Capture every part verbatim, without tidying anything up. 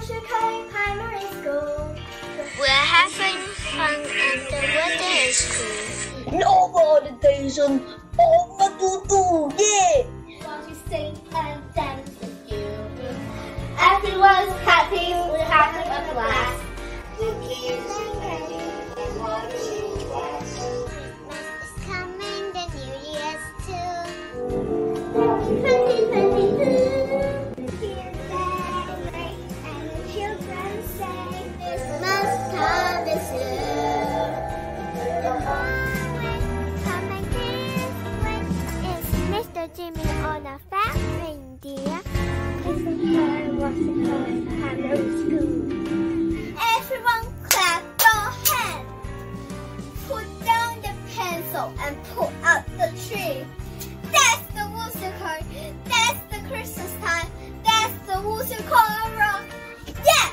Wushkai Primary School. We're having fun and the weather is cool. No more meditation. Oh, my tutu, yeah. Want to sing and dance with you. Everyone's happy, we're having a blast. Christmas is coming, the New Year's too. twenty twenty-two. Hear that ring and the children say Christmas coming soon. the morning Coming this way is Mister Jimmy on a fat reindeer. Everyone clap your hands. Put down the pencil and pull out the tree. That's the Wushkai. That's the Christmas time. That's the Wushkai. Yeah!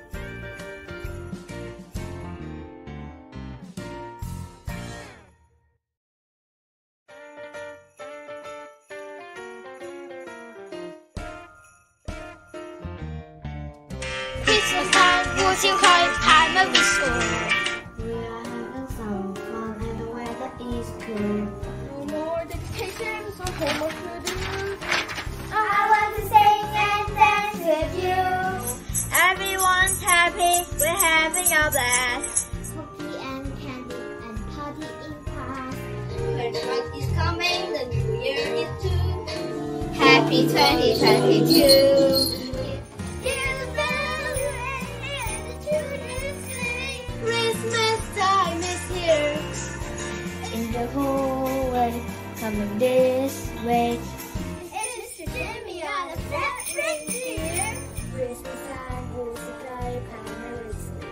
Christmas time, Wushkai Primary School. We are having some fun and the weather is cool. No more dictation, so homework to do. I want to sing and dance with you. Everyone's happy, we're having a blast. Cookie and candy and party in class. Christmas is coming, the new year is too. Happy twenty twenty-two. Hear the bells ring and the children sing. Christmas time is here. In the whole way, coming this way. It's Mister Jimmy on a fat reindeer. Christmas time, Wushkai Primary School.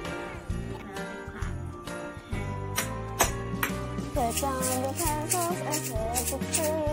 Put down the pencils and set the tree.